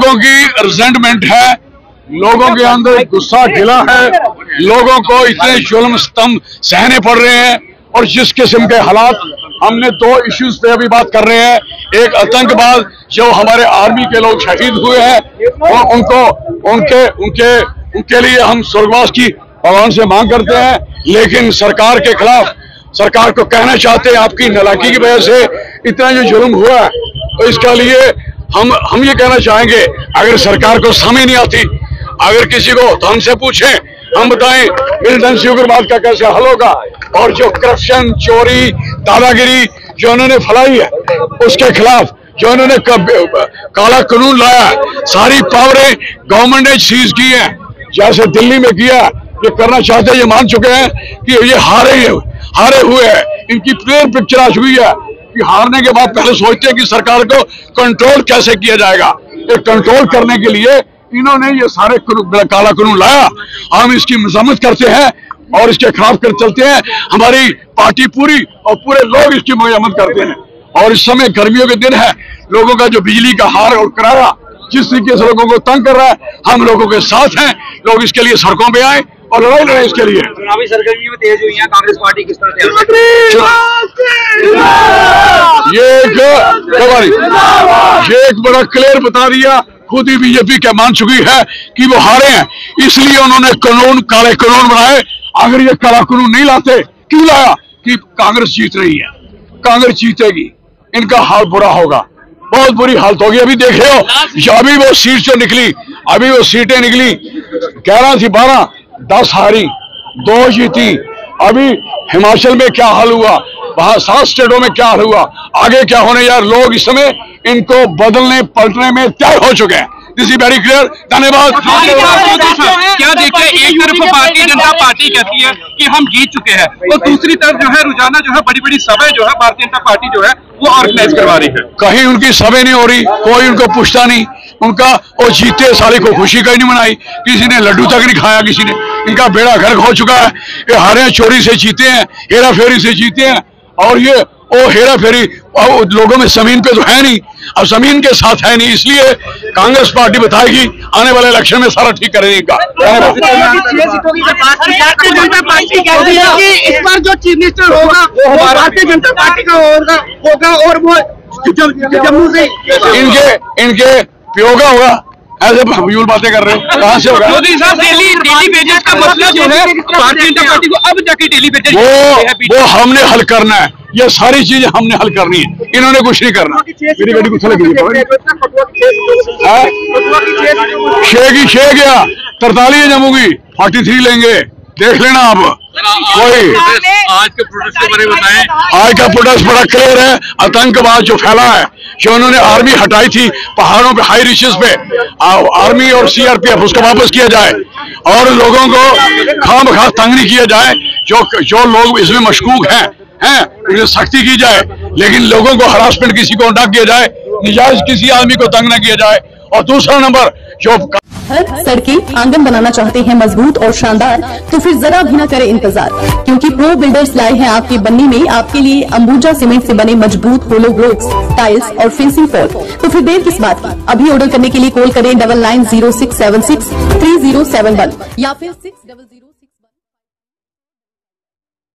लोगों की रिजेंटमेंट है, लोगों के अंदर गुस्सा गिला है, लोगों को इतने जुल्म स्तंभ सहने पड़ रहे हैं। और जिस किस्म के हालात, हमने 2 इश्यूज पे अभी बात कर रहे हैं। एक आतंकवाद, जो हमारे आर्मी के लोग शहीद हुए हैं, और उनके लिए हम स्वर्गवास की भगवान से मांग करते हैं। लेकिन सरकार के खिलाफ, सरकार को कहना चाहते हैं आपकी नालायकी की वजह से इतना जो जुल्म हुआ है, तो इसके लिए हम ये कहना चाहेंगे, अगर सरकार को समझ नहीं आती, अगर किसी को तो हमसे पूछें, हम बताएं मिलिटेंसी उग्रवाद का कैसे हल होगा। और जो करप्शन, चोरी, दादागिरी जो उन्होंने फैलाई है, उसके खिलाफ जो उन्होंने काला कानून लाया, सारी पावरें गवर्नमेंट ने सीज की है, जैसे दिल्ली में किया। ये करना चाहते हैं, ये मान चुके हैं कि ये हारे हुए हैं। इनकी क्लियर पिक्चर आ चुकी है कि हारने के बाद पहले सोचते हैं कि सरकार को कंट्रोल कैसे किया जाएगा। ये कंट्रोल करने के लिए इन्होंने ये सारे काला कानून लाया। हम इसकी मजम्मत करते हैं और इसके खिलाफ कर चलते हैं। हमारी पार्टी पूरी और पूरे लोग इसकी मजम्मत करते हैं। और इस समय गर्मियों के दिन है, लोगों का जो बिजली का हार और किराया जिस तरीके से लोगों को तंग कर रहा है, हम लोगों के साथ हैं। लोग इसके लिए सड़कों पे आए और लड़ाई लड़े इसके लिए। चुनावी सरगर्मियों में तेज हुई है कांग्रेस पार्टी, किस तरह ये एक बड़ा क्लियर बता दिया, खुद ही बीजेपी क्या मान चुकी है कि वो हारे हैं, इसलिए उन्होंने काले कानून बनाए। अगर ये काला कानून नहीं लाते, क्यों लाया? कि कांग्रेस जीत रही है, कांग्रेस जीतेगी, इनका हाल बुरा होगा, बहुत बुरी हालत होगी। अभी देख रहे हो, अभी वो सीट जो निकली, अभी वो सीटें निकली, 11 थी, 12, 10 हारी, 2 जीती। अभी हिमाचल में क्या हाल हुआ, वहां 7 स्टेटों में क्या हाल हुआ, आगे क्या होने यार। लोग इस समय इनको बदलने पलटने में तय हो चुके हैं। This is very clear. धन्यवाद। क्या देखते हैं, एक तरफ भारतीय जनता पार्टी कहती है कि हम जीत चुके हैं, और दूसरी तरफ जो है रोजाना जो है बड़ी बड़ी सभाएं जो है भारतीय जनता पार्टी जो है वो ऑर्गेनाइज करवा रही है। कहीं उनकी सभा नहीं हो रही, कोई उनको पूछता नहीं। उनका वो जीते साले को खुशी कहीं नहीं मनाई, किसी ने लड्डू तक नहीं खाया, किसी ने। इनका बेड़ा गर्क हो चुका है। ये हारे चोरी से जीते हैं, हेरा फेरी से जीते हैं। और ये हेरा फेरी लोगों में जमीन पे तो है नहीं, अब जमीन के साथ है नहीं, इसलिए कांग्रेस पार्टी बताएगी आने वाले इलेक्शन में सारा ठीक करेगी। इस बार जो चीफ मिनिस्टर होगा वो भारतीय जनता पार्टी का होगा और वो जम्मू से इनके पियो का होगा। ऐसे फजूल बातें कर रहे हैं, कहाँ से होगा? मोदी साहब डेली वेजेस का मसला जो है भारतीय जनता पार्टी को अब जाके डेली वेजेस वो हमने हल करना है। ये सारी चीजें हमने हल करनी है, इन्होंने कुछ नहीं करना। मेरी गाड़ी कुछ लगी शेख या 43 जम्मू की 43 लेंगे, देख लेना आप। कोई आज के प्रोटेस्ट के बारे में बताएं। आज का प्रोटेस्ट बड़ा क्लियर है। आतंकवाद जो फैला है, जो उन्होंने आर्मी हटाई थी पहाड़ों पे, हाई रिचेस पे, आर्मी और सीआरपीएफ, उसको वापस किया जाए और लोगों को खामखा तंग नहीं किया जाए। जो लोग इसमें मशकूक हैं उन्हें सख्ती की जाए, लेकिन लोगों को हरासमेंट किसी को ना किया जाए, निजायज किसी आदमी को तंग न किया जाए। और दूसरा नंबर, जो सड़कें आंगन बनाना चाहते हैं मजबूत और शानदार, तो फिर जरा भी न करें इंतजार, क्योंकि प्रो बिल्डर्स लाए हैं आपके बन्नी में आपके लिए अंबुजा सीमेंट से बने मजबूत होलो ब्लॉक्स, टाइल्स और फेंसिंग फॉल। तो फिर देर किस बात की? अभी ऑर्डर करने के लिए कॉल करें 9906763071 या फिर 600